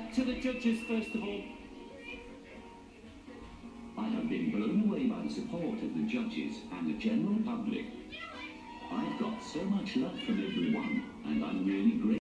to the judges first of all. I have been blown away by the support of the judges and the general public. I've got so much love from everyone, and I'm really grateful.